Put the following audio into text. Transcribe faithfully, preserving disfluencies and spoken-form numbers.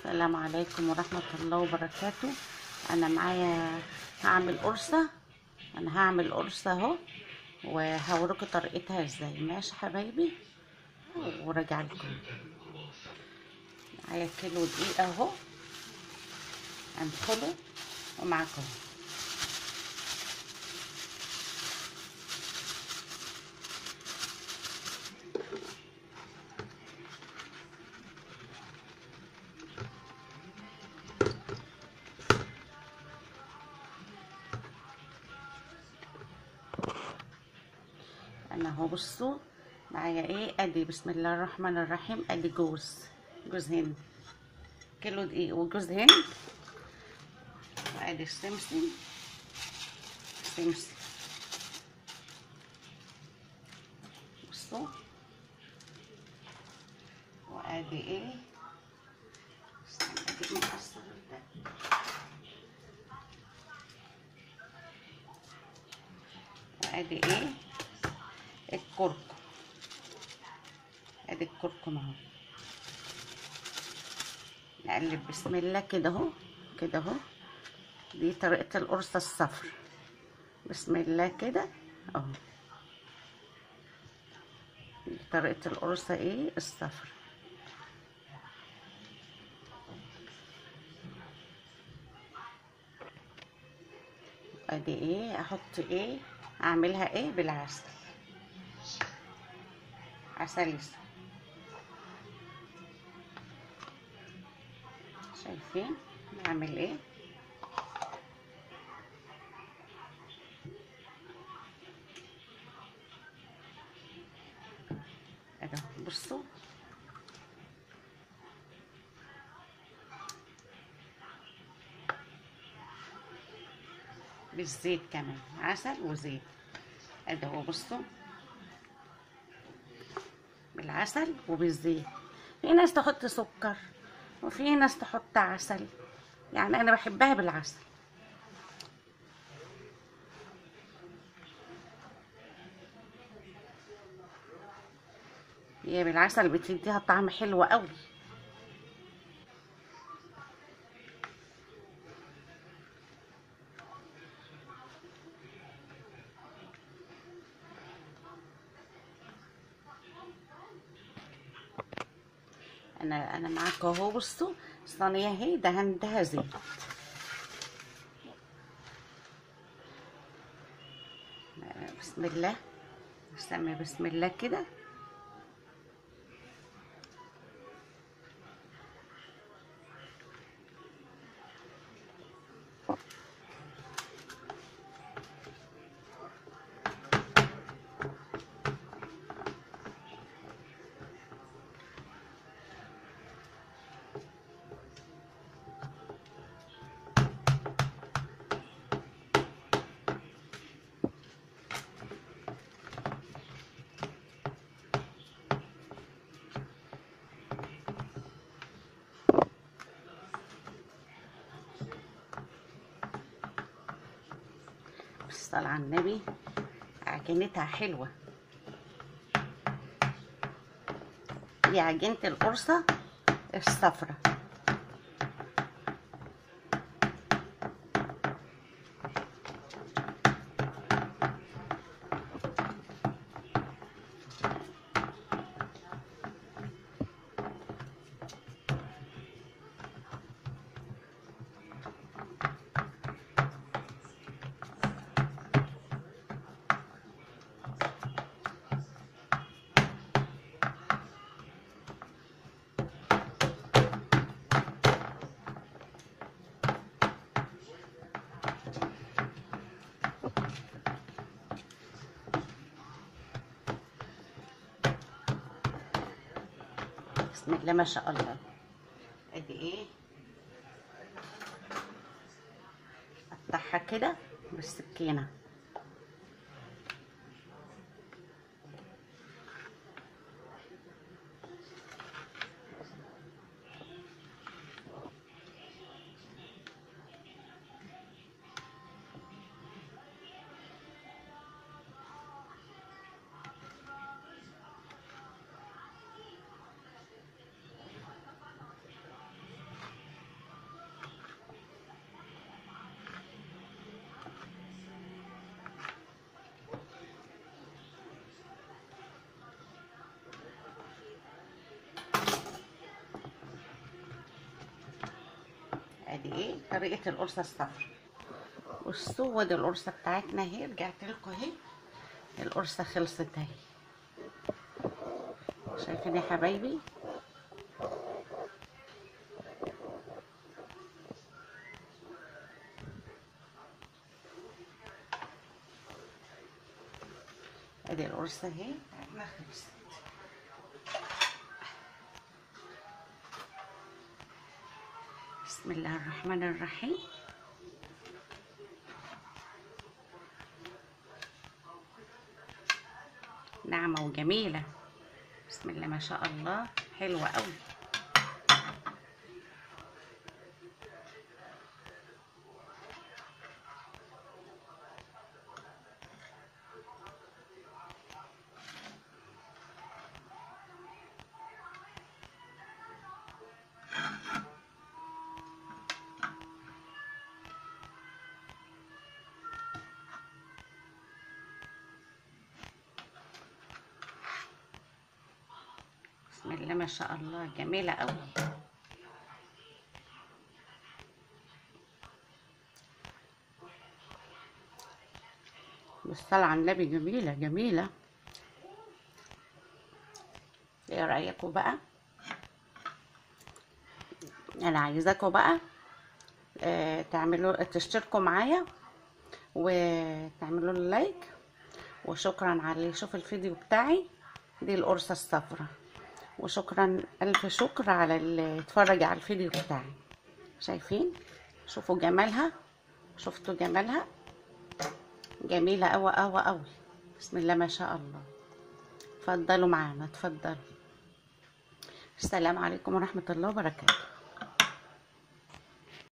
السلام عليكم ورحمة الله وبركاته. انا معايا هعمل قرصة انا هعمل قرصة اهو، وهوريكم طريقتها ازاي. ماشي حبايبي، وراجع لكم. معايا كيلو دقيق اهو، هندخله ومعاكم. انا اهو، بصوا معايا ايه. ادي بسم الله الرحمن الرحيم، ادي جوز جوز هند، كيلو دقيق وجوز هند. وادي السمسم سمسم بصوا. وادي ايه، استنى اجيب مكسر ده. وادي ايه الكركم، ادي الكركم اهو. نقلب بسم الله كده اهو، كده اهو. دي طريقة القرصة الصفر، بسم الله كده اهو. دي طريقة القرصة ايه الصفر. ادي ايه، احط ايه، اعملها ايه بالعسل، عسل اسود. شايفين نعمل ايه؟ اهو بصوا. بالزيت كمان، عسل وزيت. ادي اهو بصوا، بالعسل وبالزيت. في ناس تحط سكر وفي ناس تحط عسل، يعني انا بحبها بالعسل. هي بالعسل بتديها طعم حلو قوي. انا انا معاكم اهو، بصوا الصينيه اهي دهنتها زيت. بسم الله، نسمي بسم الله كده. بالصلاة على النبي، عجينتها حلوة. دي عجينة القرصة الصفرة. بسم الله ما شاء الله. ادي ايه، اقطعها كده بالسكينة. طريقة القرصة الصفراء. بصوا ودي القرصة بتاعتنا اهي، رجعت لكم اهي، القرصة خلصت اهي، شايفين يا حبايبي؟ ادي القرصة اهي بتاعتنا خلصت. بسم الله الرحمن الرحيم. ناعمة وجميلة، بسم الله ما شاء الله، حلوة قوي. بسم الله ما شاء الله، جميلة قوي. بالصلاة على النبي، جميلة جميلة. ايه رأيكم بقى؟ انا عايزاكم بقى آه تعملوا تشتركوا معايا وتعملوا لايك، وشكرا على اللي يشوف الفيديو بتاعي. دي القرصة الصفراء، وشكرا الف شكر على اللي اتفرج على الفيديو بتاعي. شايفين؟ شوفوا جمالها، شفتوا جمالها؟ جميلة قوي قوي قوي، بسم الله ما شاء الله. اتفضلوا معانا، اتفضلوا. السلام عليكم ورحمة الله وبركاته.